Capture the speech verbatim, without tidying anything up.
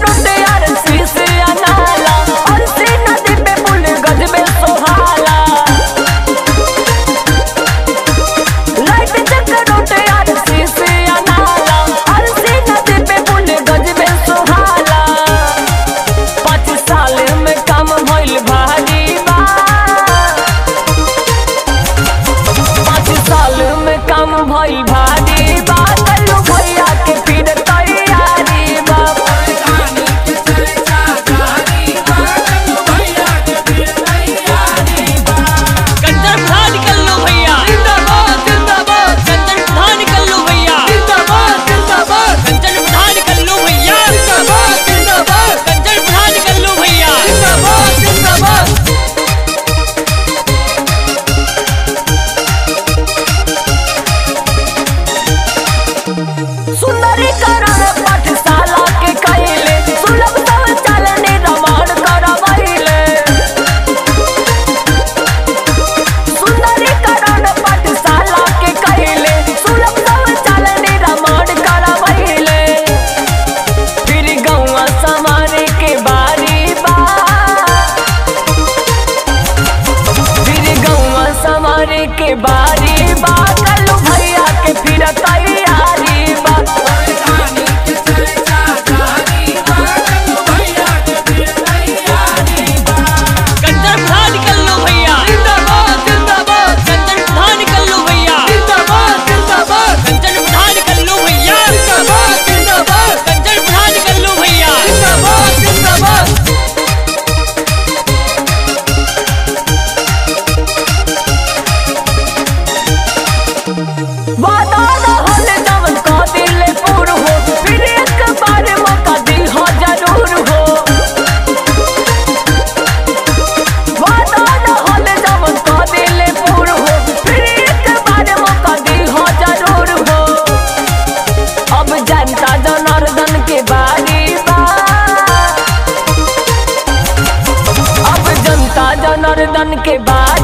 भइल भारी बादल भैया के फिर तैयारी बाबा कंजर उठा निकल लो भैया जिंदाबाद जिंदाबाद कंजर उठा निकल लो भैया जिंदाबाद जिंदाबाद कंजर उठा निकल लो भैया जिंदाबाद जिंदाबाद कंजर उठा निकल लो भैया जिंदाबाद जिंदाबाद सुंदरीकरण पाठशाला के कैले सुलभ शौचाल निर्माण करवैले सुंदरीकरण पाठशाला के कैले सुलभ शौचाल निर्माण करवैले फिर गौवा समारे के बारी बा फिर गौवा समारे के बारी बा कल्लू भैया के फिर तैयारी बा वादा रहल जवन कह दिले पूर हो फिर एक बार मौका दी हो जरूर हो वादा रहल जवन कह दिले पूर हो फिर एक बार मौका दी हो जरूर हो अब जनता जनार्दन के बारी बा अब जनता जनार्दन के बारी